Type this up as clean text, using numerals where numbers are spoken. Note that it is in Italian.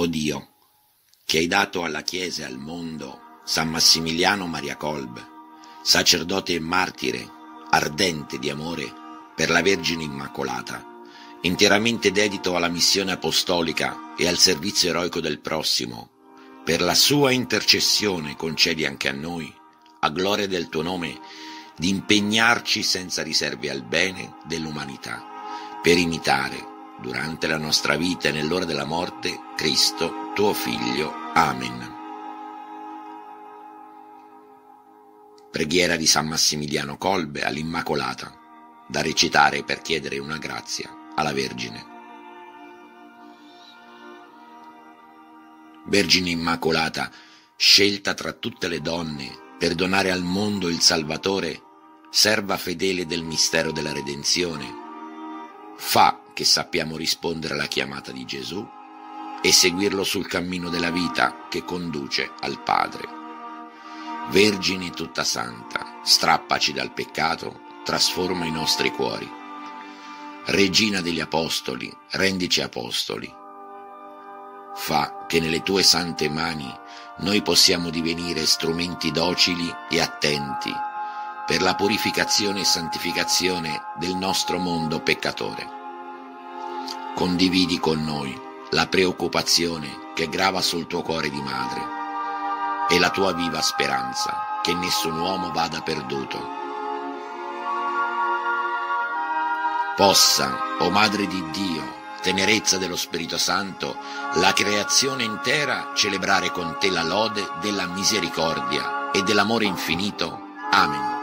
o Dio, che hai dato alla Chiesa e al mondo San Massimiliano Maria Kolbe, sacerdote e martire, ardente di amore per la Vergine Immacolata, interamente dedito alla missione apostolica e al servizio eroico del prossimo, per la sua intercessione concedi anche a noi, a gloria del tuo nome, di impegnarci senza riserve al bene dell'umanità, per imitare, durante la nostra vita e nell'ora della morte, Cristo, tuo Figlio. Amen. Preghiera di San Massimiliano Kolbe all'Immacolata, da recitare per chiedere una grazia alla Vergine. Vergine Immacolata, scelta tra tutte le donne per donare al mondo il Salvatore, serva fedele del mistero della redenzione, fa che sappiamo rispondere alla chiamata di Gesù e seguirlo sul cammino della vita che conduce al Padre. Vergine tutta santa, strappaci dal peccato, trasforma i nostri cuori. Regina degli Apostoli, rendici apostoli. Fa che nelle tue sante mani noi possiamo divenire strumenti docili e attenti per la purificazione e santificazione del nostro mondo peccatore. Condividi con noi la preoccupazione che grava sul tuo cuore di madre e la tua viva speranza che nessun uomo vada perduto. Possa, o Madre di Dio, tenerezza dello Spirito Santo, la creazione intera celebrare con te la lode della misericordia e dell'amore infinito. Amen.